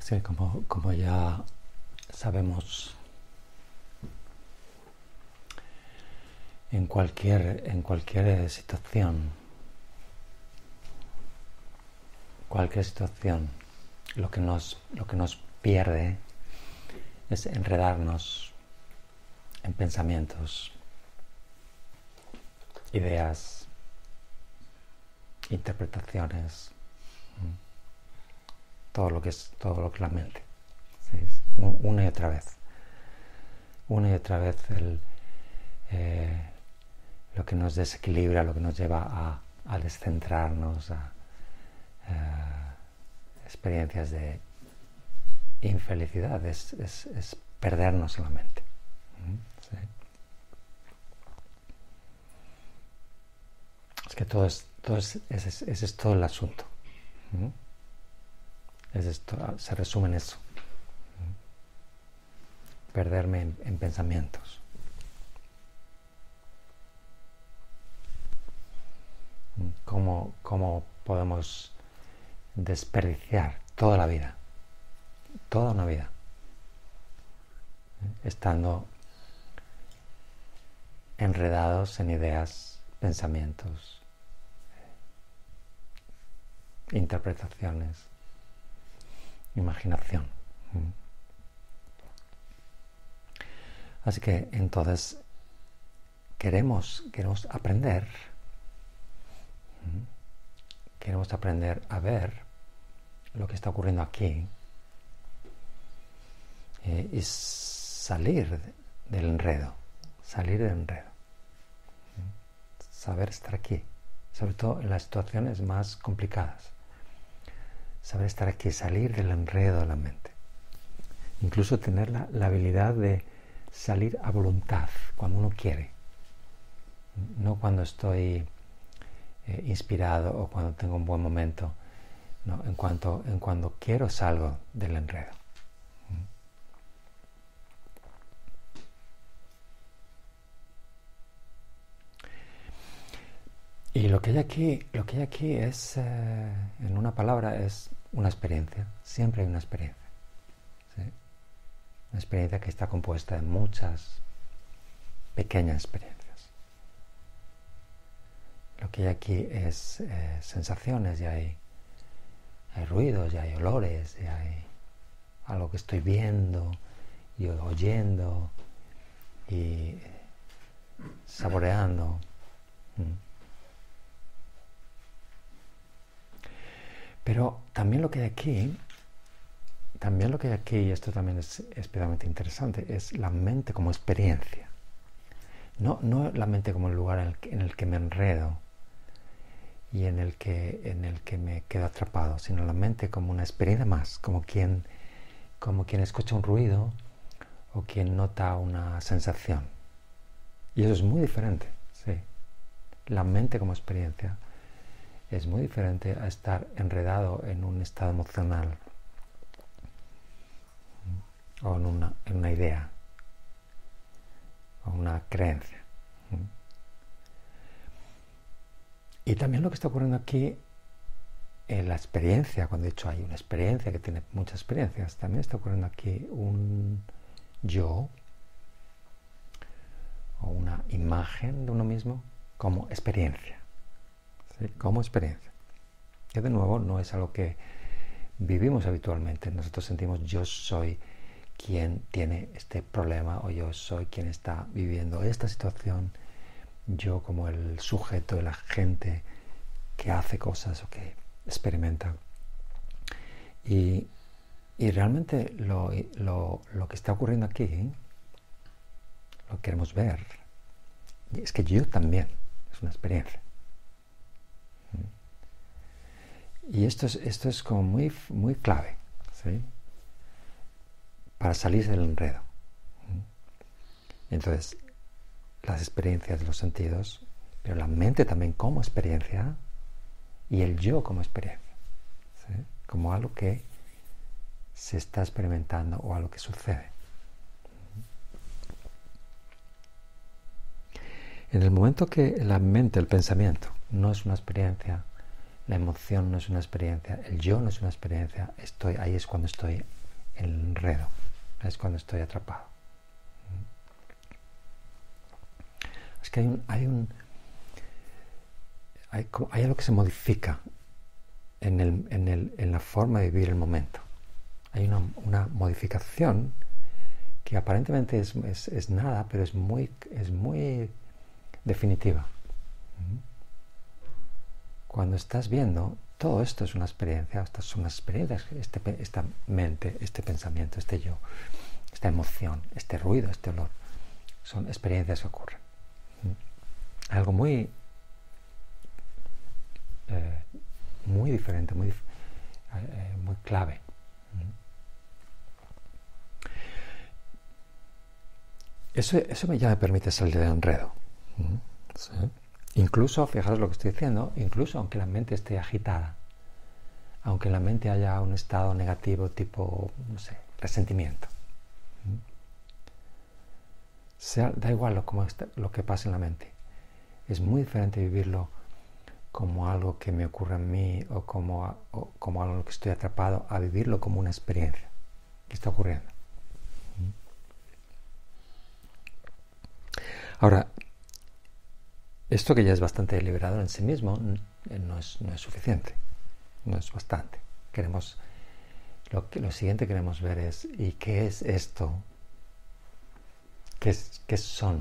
Sí, como ya sabemos, en cualquier situación, lo que nos pierde es enredarnos en pensamientos, ideas, interpretaciones, todo lo que es la mente. ¿Sí? Una y otra vez lo que nos desequilibra, lo que nos lleva a descentrarnos, a experiencias de infelicidad, es perdernos en la mente. ¿Sí? Es que ese es todo el asunto. Se resume en eso. Perderme en pensamientos. ¿Cómo podemos desperdiciar toda la vida, toda una vida, estando enredados en ideas, pensamientos, interpretaciones, imaginación? Así que entonces queremos aprender a ver lo que está ocurriendo aquí y salir del enredo, saber estar aquí, sobre todo en las situaciones más complicadas, saber estar aquí, salir del enredo de la mente, incluso tener la habilidad de salir a voluntad cuando uno quiere, no cuando estoy inspirado o cuando tengo un buen momento. No, en cuando quiero salgo del enredo. Y lo que hay aquí es, en una palabra, es una experiencia. Siempre hay una experiencia. ¿Sí? Una experiencia que está compuesta de muchas pequeñas experiencias. Lo que hay aquí es sensaciones, ya hay ruidos, ya hay olores, ya hay algo que estoy viendo y oyendo y saboreando. Pero también lo que hay aquí, y esto también es especialmente interesante, es la mente como experiencia. No la mente como el lugar en el que me enredo y en el que me quedo atrapado, sino la mente como una experiencia más, como quien escucha un ruido o quien nota una sensación. Y eso es muy diferente, sí. La mente como experiencia es muy diferente a estar enredado en un estado emocional o en una idea o una creencia. Y también lo que está ocurriendo aquí en la experiencia, cuando he dicho hay una experiencia que tiene muchas experiencias, también está ocurriendo aquí un yo o una imagen de uno mismo como experiencia. ¿Sí? Como experiencia. Que de nuevo no es algo que vivimos habitualmente. Nosotros sentimos yo soy quien tiene este problema o yo soy quien está viviendo esta situación, yo como el sujeto de la gente que hace cosas o que experimenta. Y realmente lo que está ocurriendo aquí, lo que queremos ver, es que yo también es una experiencia. Y esto es como muy, muy clave, ¿sí? Para salir del enredo. Entonces, las experiencias de los sentidos, pero la mente también como experiencia y el yo como experiencia, ¿sí? Como algo que se está experimentando o algo que sucede. En el momento que la mente, el pensamiento, no es una experiencia, la emoción no es una experiencia, el yo no es una experiencia, ahí es cuando estoy el enredo, es cuando estoy atrapado. Es que hay algo que se modifica en la forma de vivir el momento. Hay una modificación que aparentemente es nada, pero es muy definitiva. Cuando estás viendo, todo esto es una experiencia, estas son las experiencias, esta mente, este pensamiento, este yo, esta emoción, este ruido, este olor, son experiencias que ocurren. Algo muy diferente, muy clave. Eso ya me permite salir del enredo. ¿Sí? Incluso, fijaros lo que estoy diciendo, incluso aunque la mente esté agitada, aunque en la mente haya un estado negativo tipo, no sé, resentimiento. Da igual lo que pasa en la mente. Es muy diferente vivirlo como algo que me ocurre a mí o como algo que estoy atrapado, a vivirlo como una experiencia que está ocurriendo. Ahora, esto que ya es bastante liberador en sí mismo no es suficiente, no es bastante. Lo siguiente que queremos ver es, ¿y qué es esto? ¿Qué son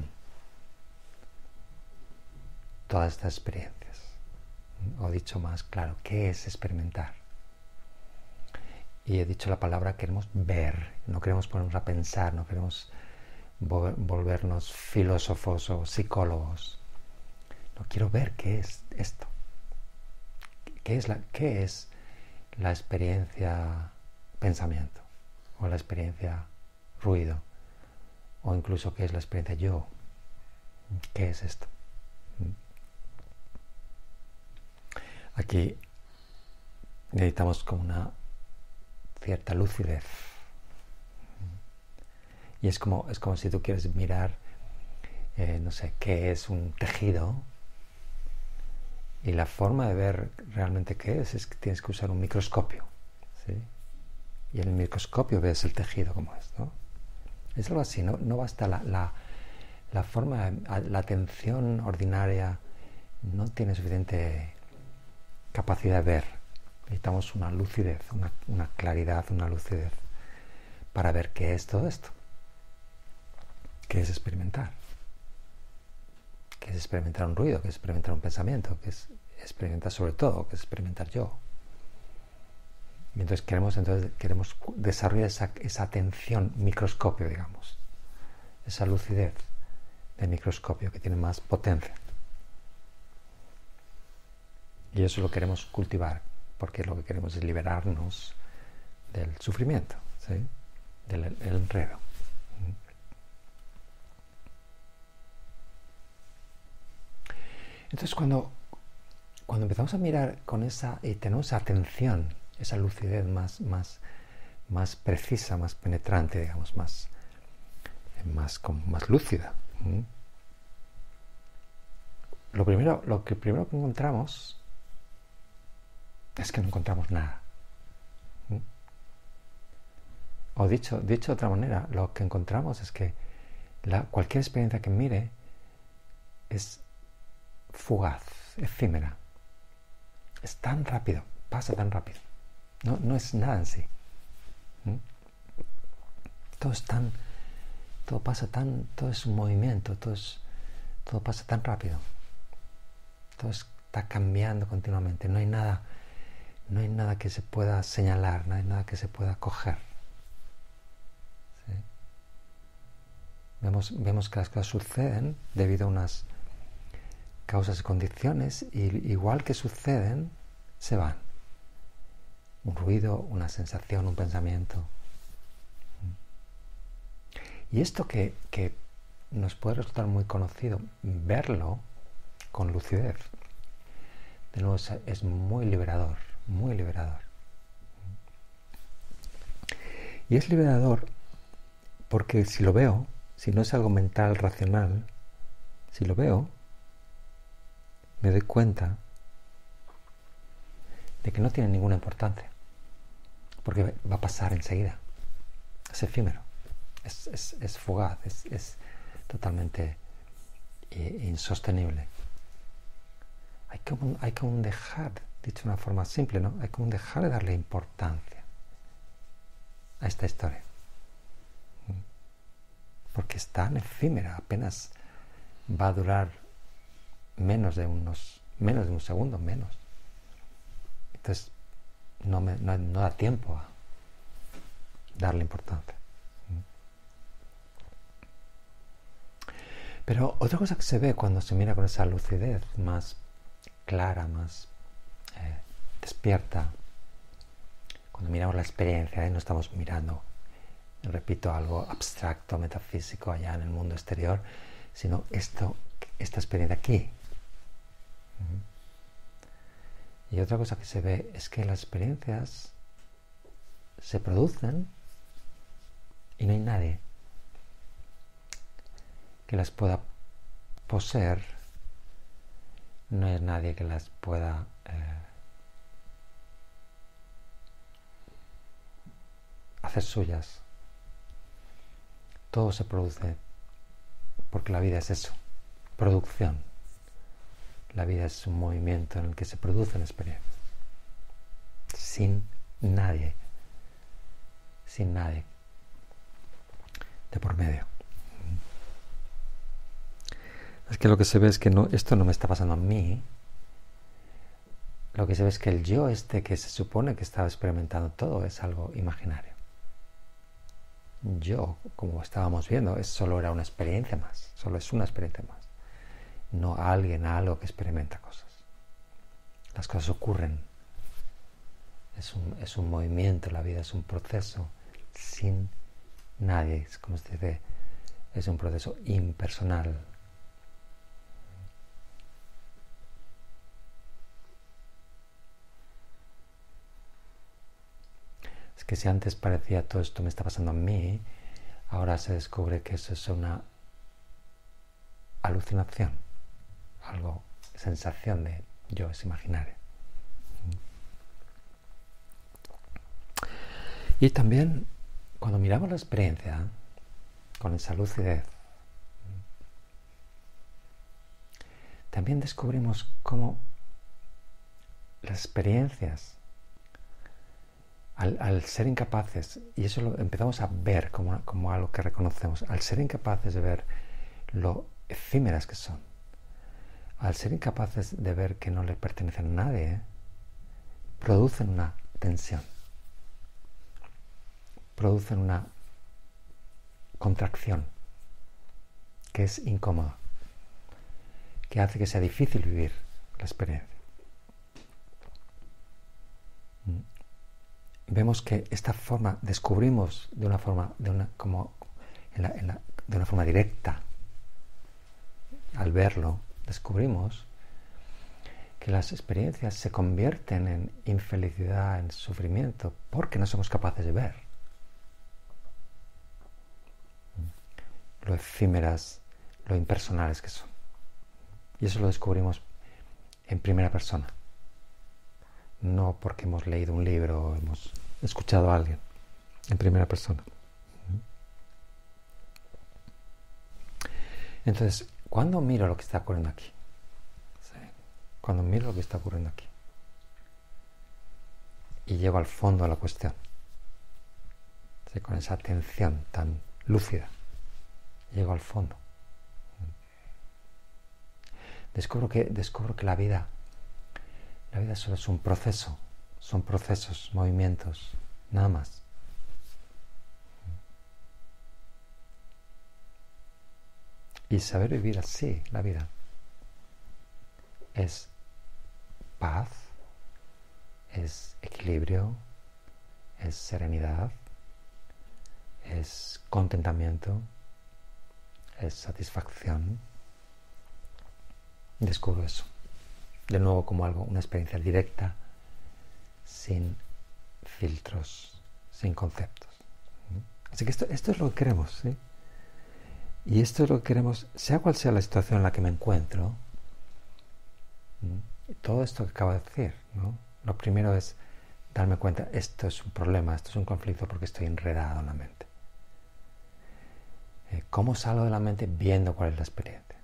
todas estas experiencias? O dicho más claro, ¿qué es experimentar? Y he dicho la palabra, queremos ver, no queremos ponernos a pensar, no queremos volvernos filósofos o psicólogos. No quiero ver qué es esto. ¿Qué es la experiencia pensamiento? O la experiencia ruido. O incluso qué es la experiencia yo. ¿Qué es esto? Aquí necesitamos como una cierta lucidez. Y es como si tú quieres mirar, no sé, qué es un tejido. Y la forma de ver realmente qué es que tienes que usar un microscopio. ¿Sí? Y en el microscopio ves el tejido como es, ¿no? Es algo así, no basta la forma, la atención ordinaria no tiene suficiente capacidad de ver. Necesitamos una lucidez, una claridad, una lucidez para ver qué es todo esto. ¿Qué es experimentar? ¿Qué es experimentar un ruido? ¿Qué es experimentar un pensamiento? ¿Qué es experimentar sobre todo? ¿Qué es experimentar yo? Y entonces queremos desarrollar esa atención microscopio, digamos. Esa lucidez de microscopio que tiene más potencia. Y eso lo queremos cultivar, porque lo que queremos es liberarnos del sufrimiento, ¿sí? Del enredo. Entonces cuando empezamos a mirar con y tenemos esa atención, esa lucidez más precisa, más penetrante, digamos, más lúcida, lo que primero que encontramos es que no encontramos nada. O dicho de otra manera, lo que encontramos es que cualquier experiencia que mire es fugaz, efímera. Es tan rápido, pasa tan rápido. No es nada en sí. Todo pasa todo es un movimiento, todo pasa tan rápido. Todo está cambiando continuamente. No hay nada que se pueda señalar, no hay nada que se pueda coger. ¿Sí? Vemos que las cosas suceden debido a unas causas y condiciones, y igual que suceden, se van. Un ruido, una sensación, un pensamiento. Y esto que nos puede resultar muy conocido, verlo con lucidez, de nuevo es muy liberador, muy liberador. Y es liberador porque si lo veo, si no es algo mental, racional, si lo veo, me doy cuenta de que no tiene ninguna importancia, porque va a pasar enseguida. es efímero, es fugaz, es totalmente insostenible. Hay que aún dejar, dicho de una forma simple, ¿no? Hay que aún dejar de darle importancia a esta historia. Porque es tan efímera, apenas va a durar menos de un segundo, menos. Entonces, no da tiempo a darle importancia. Pero otra cosa que se ve cuando se mira con esa lucidez más clara, más despierta, cuando miramos la experiencia, no estamos mirando, repito, algo abstracto, metafísico allá en el mundo exterior, sino esta experiencia aquí. Y otra cosa que se ve es que las experiencias se producen y no hay nadie que las pueda poseer, no hay nadie que las pueda hacer suyas. Todo se produce porque la vida es eso, producción. La vida es un movimiento en el que se producen experiencias. Sin nadie de por medio. Es que lo que se ve es que esto no me está pasando a mí. Lo que se ve es que el yo que se supone que estaba experimentando todo es algo imaginario. Yo, como estábamos viendo, solo era una experiencia más. Solo es una experiencia más. No algo que experimenta cosas. Las cosas ocurren. Es un movimiento, la vida es un proceso sin nadie. Es como se dice, es un proceso impersonal. Es que si antes parecía todo esto me está pasando a mí, ahora se descubre que eso es una alucinación, algo, sensación de yo, es imaginario. Y también cuando miramos la experiencia con esa lucidez, también descubrimos cómo las experiencias, al ser incapaces, y eso lo empezamos a ver como algo que reconocemos, al ser incapaces de ver lo efímeras que son, al ser incapaces de ver que no les pertenecen a nadie, producen una tensión, producen una contracción que es incómoda, que hace que sea difícil vivir la experiencia. Vemos que esta forma descubrimos de una forma directa. Al verlo, descubrimos que las experiencias se convierten en infelicidad, en sufrimiento, porque no somos capaces de ver lo efímeras, lo impersonales que son. Y eso lo descubrimos en primera persona. No porque hemos leído un libro o hemos escuchado a alguien, en primera persona. Entonces, cuando miro lo que está ocurriendo aquí, cuando miro lo que está ocurriendo aquí y llego al fondo de la cuestión, con esa atención tan lúcida, llego al fondo, descubro que la vida solo es un proceso, son procesos, movimientos, nada más. Y saber vivir así la vida es paz, es equilibrio, es serenidad, es contentamiento, es satisfacción. Descubro eso. De nuevo como una experiencia directa, sin filtros, sin conceptos. Así que esto es lo que queremos, ¿sí? Y esto es lo que queremos, sea cual sea la situación en la que me encuentro. Todo esto que acabo de decir, ¿no? Lo primero es darme cuenta, esto es un problema, esto es un conflicto porque estoy enredado en la mente. ¿Cómo salgo de la mente? Viendo cuál es la experiencia.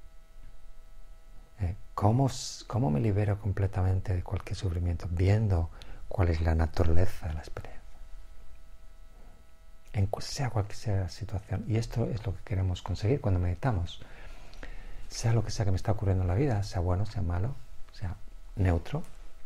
¿Cómo me libero completamente de cualquier sufrimiento? Viendo cuál es la naturaleza de la experiencia. Sea cualquier sea la situación. Y esto es lo que queremos conseguir cuando meditamos. Sea lo que sea que me está ocurriendo en la vida, sea bueno, sea malo, sea neutro,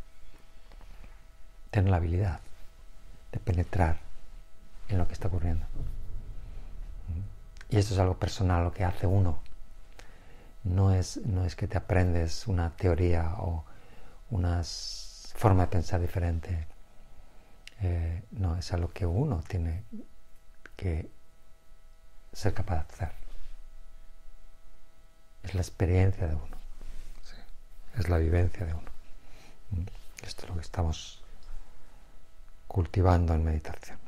tener la habilidad de penetrar en lo que está ocurriendo. Y esto es algo personal, lo que hace uno. No es que te aprendes una teoría o una forma de pensar diferente. No, es algo que uno tiene que ser capaz de hacer. Es la experiencia de uno. ¿Sí? Es la vivencia de uno. Esto es lo que estamos cultivando en meditación.